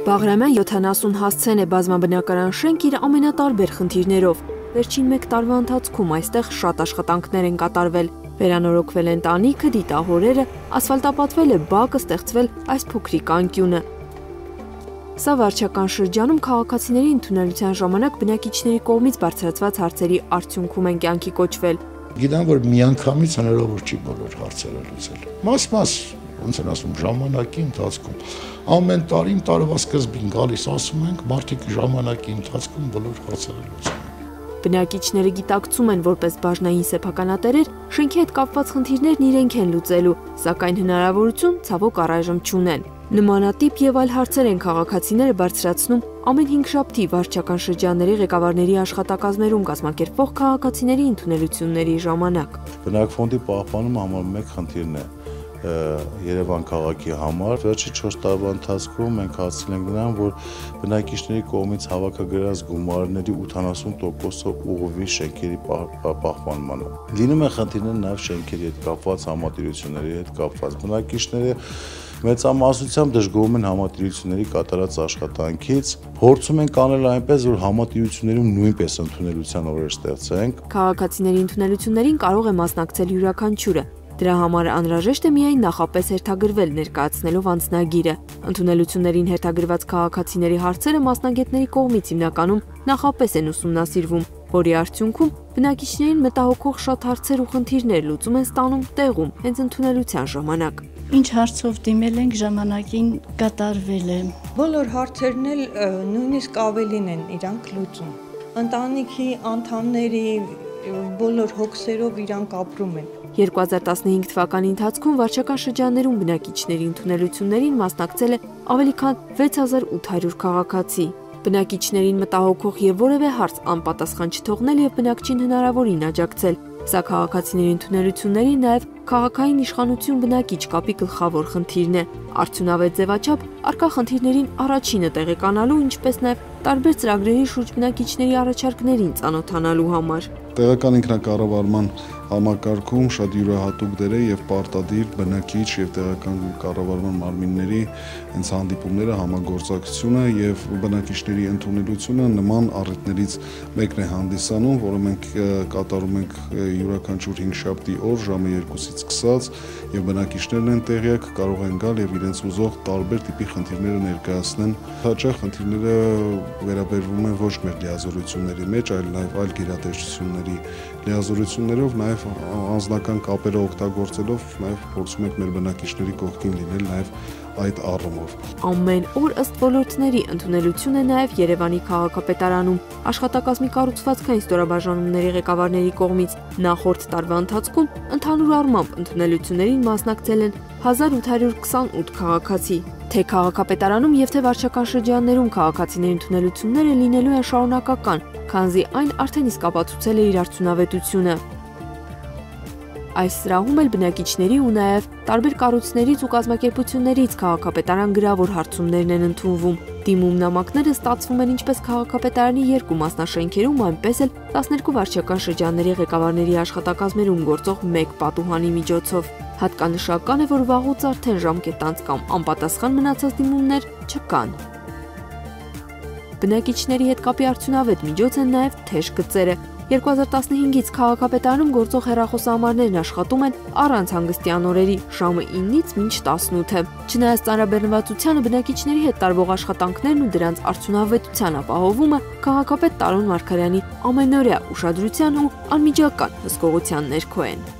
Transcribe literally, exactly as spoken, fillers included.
Բաղրամյան յոթանասուն հասցեն է բազմաբնակարան շենք իր ամենատարբեր խնդիրներով։ Վերջին մեկ տարվա ընթացքում այստեղ շատ աշխատանքներ են կատարվել։ Վերանորոգվել են տանիքը, դիտահորերը, ասֆալտապատվել է բակը, ստեղծվել այս փոքրիկ անկյունը։ Սա վարչական շրջանում քաղաքացիների ընդունելության ժամանակ բնակիչների կողմից բարձրացված հարցերի արդյունքում են կյանքի կոչվել։ Գիտեմ, որ միանգամից հնարավոր չի բոլոր հարցերը լուծել։ Մաս-մաս, ոնց են ասում, ժամանակի ընթացքում ամեն տարի տարվա սկզբին գալիս ասում ենք, մարդիկ ժամանակի ընթացքում բոլոր հարցերը լուծում են։ Բնակիչները գիտակցում են, որպես բաժնային սեփականատերեր, շենքի հետ կապված խնդիրներն իրենք են լուծելու, սակայն հնարավորություն ցավոք առայժմ չունեն։ Նմանատիպ եւ այլ հարցեր են քաղաքացիները բարձրացնում ամեն հինգշաբթի վարչական շրջանների ղեկավարների աշխատակազմերում կազմակերպվող քաղաքացիների ընդունելությունների ժամանակ։ Բնակֆոնդի պահպանումը համարում մեկ խնդիրն է Երևան քաղաքի համար։ Վերջի չորս տարվա ընթացքում մենք հասցրել ենք նրան, որ բնակիչների կողմից հավաքագրած գումարների ութանասուն տոկոսը ուղղվի շենքերի պահպանմանը։ Լինում են խնդիրներ նաև շենքերի հետ կապված, համատիրությունների հետ կապված։ Բնակիչները մեծամասնությամբ դժգոհում են համատիրությունների կատարած աշխատանքից, փորձում ենք անել այնպես, որ համատիրություններում նույնպես ընդունելության օրեր ստեղծենք։ Քաղաքացիների ընդունելություններին կարող է մասնակցել յուրաքանչյուրը։ Դրա համար անհրաժեշտ է միայն նախապես հերթագրվել ներկայացնելով անձնագիրը։ Ընդունելություններին հերթագրված քաղաքացիների հարցերը մասնագետների կողմից հիմնականում նախապես են ուսումնասիրվում, որի արդյունքում բնակիչներին մտահոգող շատ հարցեր ու խնդիրներ լուծում են ստանում տեղում, հենց ընդունելության ժամանակ։ Ինչ հարցով դիմել ենք, ժամանակին կատարվել է։ Բոլոր հարցերն էլ նույնիսկ ավելին են իրանք լուծում։ Ընտանիքի անդամների բոլոր հոգսերով իրանք ապրում են։ երկու հազար տասնհինգ թվականի ընթացքում վարչական շրջաններում բնակիչների ընդունելություններին մասնակցել է ավելի քան վեց հազար ութ հարյուր քաղաքացի։ Բնակիչներին մտահոգող եւ որևէ հարց անպատասխան չթողնել եւ բնակչին հնարավորին աջակցել։ Սա քաղաքացիների ընդունելությունների նաեւ քաղաքային իշխանություն բնակիչ կապի գլխավոր խնդիրն է։ Արդյունավետ ձևաչափ արկա խնդիրներին առաջինը տեղեկանալու, ինչպես նաեւ տարբեր ծրագրերի շուրջ բնակիչների առաջարկներին ծանոթանալու համար։ Տեղական ինքնակառավարման համակարգում շատ յուրահատուկ դեր է եւ պարտադիր բնակիչ եւ տեղական կառավարման մարմինների հենց հանդիպումները, համագործակցությունը եւ բնակիչների ընդունելությունը նման առիթներից մեկն է հանդիսանում, որը մենք կատարում ենք յուրաքանչյուր հինգշաբթի օր ժամը երկուսից սկսած եւ բնակիչներն են տեղյակ, կարող են գալ եւ իրենց ուզող տարբեր տիպի խնդիրները ներկայացնեն։ Հաճախ խնդիրները վերաբերվում են ոչ մեր լիազորությունների մեջ, այլ նաեւ այլ գերատեսչությունների լիազորություններով, նաեւ անձնական կապերը օգտագործելով նաեւ փորձում ենք մեր բնակիչների կողքին լինել նաեւ այդ առումով։ Ամեն օր ըստ ոլորտների ընդունելություն է նաեւ Երևանի քաղաքապետարանում աշխատակազմի կառուցվածքային ստորաբաժանումների ղեկավարների կողմից։ Նախորդ տարվա ընթացքում ընդհանուր առմամբ ընդունելություններին մասնակցել են հազար ութ հարյուր քսանութ քաղաքացի։ Թե քաղաքապետարանում եւ թե վարչական շրջաններում քաղաքացիների ընդունելությունները լինելու են շարունակական, քանզի այն արդեն իսկ ապացուցել է իր արդյունավետությունը։ Այս սրահում էլ բնակիչների ու նաև տարբեր կառույցներից ու կազմակերպություններից քաղաքապետարան գրավոր հարցումներն են ընդունվում։ Դիմում նամակները ստացվում են ինչպես քաղաքապետարանի երկու մասնաշենքերում, այնպես էլ տասներկու վարչական շրջանների ղեկավարների աշխատակազմերում գործող մեկ պատուհանի միջոցով։ Հատկանշական է, որ վաղուց արդեն ժամկետանց կամ անպատասխան մնացած դիմումներ չկան։ Բնակիչների հետ կապի արդյունավետ միջոց են նաև թեժ գծերը։ երկու հազար տասնհինգից քաղաքապետարանում գործող հեռախոսահամարներն աշխատում են առանց հանգստյան օրերի ժամը ինից մինչ տասնութը։ Չնայած ծանրաբեռնվածությանը բնակիչների հետ տարվող աշխատանքներն ու դրանց արդյունավետության ապահովումը քաղաքապետ Տարոն Մարգարյանի ամենօրյա ուշադրության ու անմիջական հսկողության ներքո են։